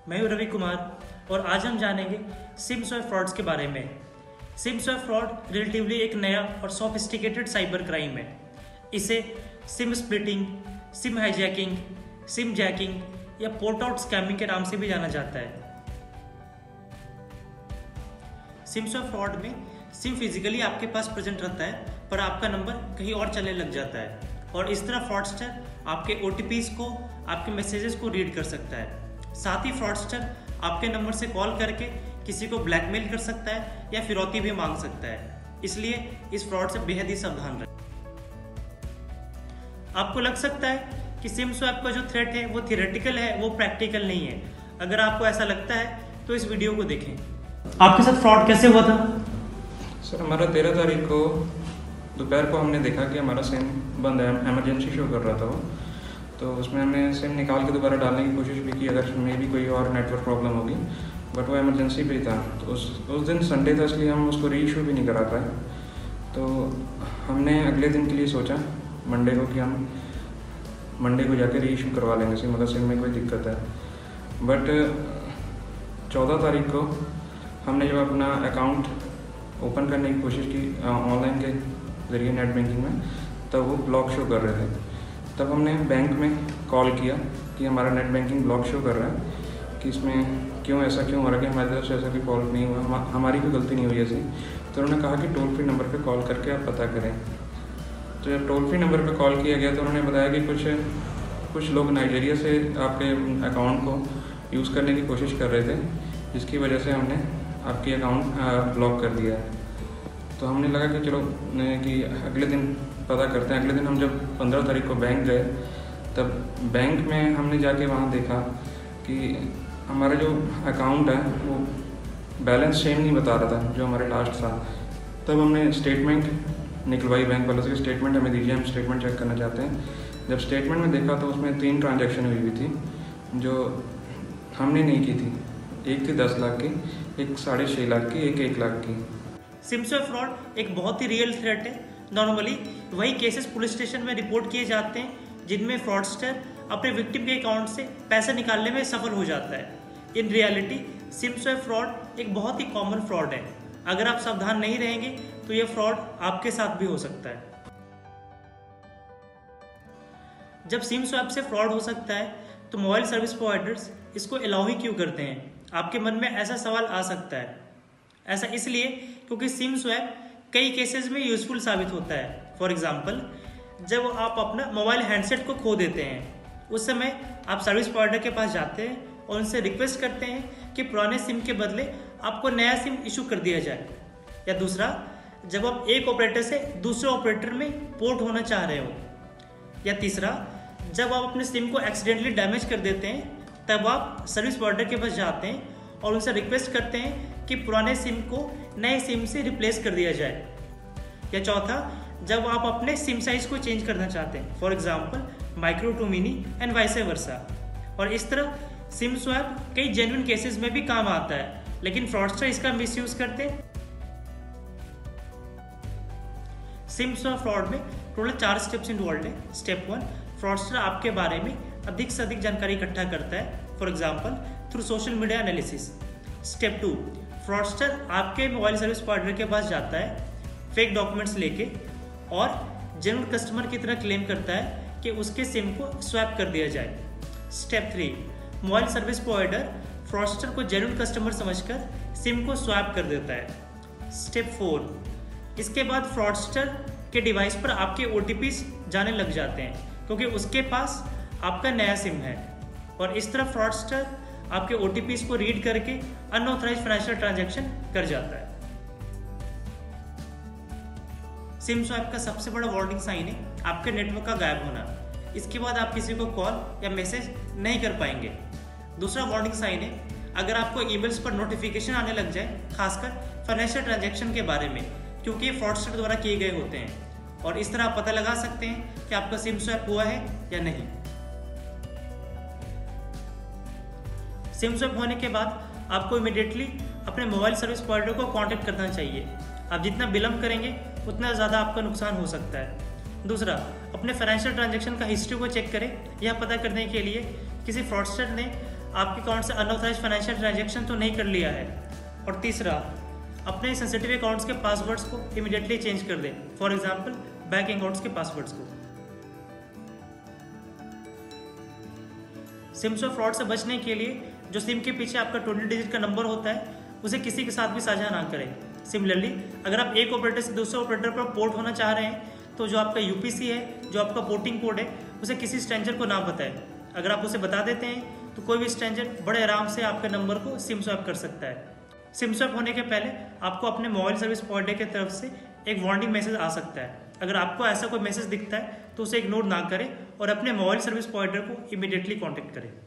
मैं हूं रवि कुमार और आज हम जानेंगे सिम स्वैप फ्रॉड्स के बारे में। सिम स्वैप फ्रॉड रिलेटिवली एक नया और सोफिस्टिकेटेड साइबर क्राइम है। इसे SIM splitting, SIM hijacking, SIM jacking या पोर्ट आउट स्कैमिंग के नाम से भी जाना जाता है। सिम स्वैप फ्रॉड में सिम फिजिकली आपके पास प्रेजेंट रहता है पर आपका नंबर कहीं और चलने लग जाता है और इस तरह फ्रॉडस्टर आपके OTPs को, आपके मैसेजेस को रीड कर सकता है। साथ ही फ्रॉडस्टर आपके नंबर से कॉल करके किसी को ब्लैकमेल कर सकता है या फिरौती भी मांग सकता है। इसलिए इस फ्रॉड से बेहद ही सावधान रहें। आपको लग सकता है कि सिम स्वैप का जो थ्रेट है वो थियोरेटिकल है, वो प्रैक्टिकल नहीं है। अगर आपको ऐसा लगता है तो इस वीडियो को देखें। आपके साथ फ्रॉड कैसे हुआ था? सर, हमारा 13 तारीख को दोपहर को हमने देखा कि हमारा सिम बंद है, एमरजेंसी शो कर रहा था वो। तो उसमें हमने सिम निकाल के दोबारा डालने की कोशिश भी की, अगर मे भी कोई और नेटवर्क प्रॉब्लम होगी, बट वो एमरजेंसी पे था। तो उस दिन संडे था, इसलिए हम उसको रीइशू भी नहीं करा पाए। तो हमने अगले दिन के लिए सोचा मंडे को कि हम मंडे को जाके रीइशू करवा लेंगे सिम, अगर सिम में कोई दिक्कत है। बट 14 तारीख को हमने जब अपना अकाउंट ओपन करने की कोशिश की ऑनलाइन के ज़रिए नेट बैंकिंग में, तब वो ब्लॉक शो कर रहे थे। तब हमने बैंक में कॉल किया कि हमारा नेट बैंकिंग ब्लॉक शो कर रहा है, कि इसमें क्यों हो रहा है, कि हमारी तरफ से ऐसा कोई फॉल्ट नहीं हुआ, हमारी कोई गलती नहीं हुई ऐसी। तो उन्होंने कहा कि टोल फ्री नंबर पर कॉल करके आप पता करें। तो जब टोल फ्री नंबर पर कॉल किया गया तो उन्होंने बताया कि कुछ लोग नाइजीरिया से आपके अकाउंट को यूज़ करने की कोशिश कर रहे थे, जिसकी वजह से हमने आपकी अकाउंट ब्लॉक कर दिया है। तो हमने लगा कि चलो कि अगले दिन पता करते हैं। अगले दिन हम जब 15 तारीख को बैंक गए, तब बैंक में हमने जाके वहाँ देखा कि हमारा जो अकाउंट है वो बैलेंस सेम नहीं बता रहा था जो हमारे लास्ट था। तब हमने स्टेटमेंट निकलवाई बैंक वालों से, स्टेटमेंट हमें दीजिए, हम स्टेटमेंट चेक करना चाहते हैं। जब स्टेटमेंट में देखा तो उसमें 3 ट्रांजैक्शन हुई थी जो हमने नहीं की थी। एक थी 10 लाख की, एक 6.5 लाख की, एक 1 लाख की। सिम स्वैप फ्रॉड एक बहुत ही रियल थ्रेट है। नॉर्मली वही केसेस पुलिस स्टेशन में रिपोर्ट किए जाते हैं जिनमें फ्रॉडस्टर अपने विक्टिम के अकाउंट से पैसा निकालने में सफल हो जाता है। In reality SIM swap fraud एक बहुत ही कॉमन फ्रॉड है। अगर आप सावधान नहीं रहेंगे तो यह फ्रॉड आपके साथ भी हो सकता है। जब सिम स्वैप से फ्रॉड हो सकता है तो मोबाइल सर्विस प्रोवाइडर्स इसको अलाउ ही क्यों करते हैं? आपके मन में ऐसा सवाल आ सकता है। ऐसा इसलिए क्योंकि सिम स्वैप कई केसेस में यूजफुल साबित होता है। फॉर एग्जांपल, जब आप अपना मोबाइल हैंडसेट को खो देते हैं, उस समय आप सर्विस प्रोवाइडर के पास जाते हैं और उनसे रिक्वेस्ट करते हैं कि पुराने सिम के बदले आपको नया सिम इशू कर दिया जाए। या दूसरा, जब आप एक ऑपरेटर से दूसरे ऑपरेटर में पोर्ट होना चाह रहे हो। या तीसरा, जब आप अपने सिम को एक्सीडेंटली डैमेज कर देते हैं, तब आप सर्विस प्रोवाइडर के पास जाते हैं और उनसे रिक्वेस्ट करते हैं कि पुराने सिम को नए सिम से रिप्लेस कर दिया जाए। या चौथा, जब आप अपने सिम साइज को चेंज करना चाहते हैं, for example micro to mini and vice versa. और इस तरह सिम स्वैप कई जेन्युइन केसेस में भी काम आता है, लेकिन फ्रॉडस्टर इसका मिसयूज करते हैं। सिम स्वैप फ्रॉड में टोटल 4 स्टेप्स इन्वॉल्व है। स्टेप 1, फ्रॉडस्टर आपके बारे में अधिक से अधिक जानकारी इकट्ठा करता है, for example through social media analysis. Step 2, fraudster आपके मोबाइल सर्विस प्रोवाइडर के पास जाता है फेक डॉक्यूमेंट्स लेके और जेन्युइन कस्टमर की तरह क्लेम करता है कि उसके सिम को स्वैप कर दिया जाए। Step 3, mobile service provider fraudster को जेन्युइन कस्टमर समझकर सिम को स्वैप कर देता है। स्टेप 4, इसके बाद फ्रॉडस्टर के डिवाइस पर आपके OTPs जाने लग जाते हैं क्योंकि उसके पास आपका नया सिम है और इस तरह फ्रॉडस्टर आपके OTPs को रीड करके अनऑथराइज्ड फाइनेंशियल ट्रांजैक्शन कर जाता है। सिम स्वैप का सबसे बड़ा वार्निंग साइन है आपके नेटवर्क का गायब होना। इसके बाद आप किसी को कॉल या मैसेज नहीं कर पाएंगे। दूसरा वार्निंग साइन है अगर आपको ईमेल्स पर नोटिफिकेशन आने लग जाए, खासकर फाइनेंशियल ट्रांजैक्शन के बारे में, क्योंकि ये फ्रॉडस्टर द्वारा किए गए होते हैं। और इस तरह आप पता लगा सकते हैं कि आपका सिम स्वैप हुआ है या नहीं। सिम स्वैप होने के बाद आपको इमीडिएटली अपने मोबाइल सर्विस प्रोवाइडर को कांटेक्ट करना चाहिए। आप जितना विलंब करेंगे उतना ज़्यादा आपका नुकसान हो सकता है। दूसरा, अपने फाइनेंशियल ट्रांजैक्शन का हिस्ट्री को चेक करें। यह पता करने के लिए किसी फ्रॉडस्टर ने आपके अकाउंट से अनऑथराइज फाइनेंशियल ट्रांजैक्शन तो नहीं कर लिया है। और तीसरा, अपने सेंसिटिव अकाउंट्स के पासवर्ड्स को इमीडिएटली चेंज कर दें, फॉर एग्जांपल बैंक अकाउंट्स के पासवर्ड्स को। सिम स्वैप फ्रॉड से बचने के लिए जो सिम के पीछे आपका 20 डिजिट का नंबर होता है उसे किसी के साथ भी साझा ना करें। सिमिलरली, अगर आप एक ऑपरेटर से दूसरे ऑपरेटर पर पोर्ट होना चाह रहे हैं तो जो आपका यूपीसी है, जो आपका पोर्टिंग कोड है, उसे किसी स्ट्रेंजर को ना बताएं। अगर आप उसे बता देते हैं तो कोई भी स्ट्रेंजर बड़े आराम से आपके नंबर को सिम स्वैप कर सकता है। सिम स्वैप होने के पहले आपको अपने मोबाइल सर्विस प्रोवाइडर की तरफ से एक वार्निंग मैसेज आ सकता है। अगर आपको ऐसा कोई मैसेज दिखता है तो उसे इग्नोर ना करें और अपने मोबाइल सर्विस प्रोवाइडर को इमीडिएटली कॉन्टैक्ट करें।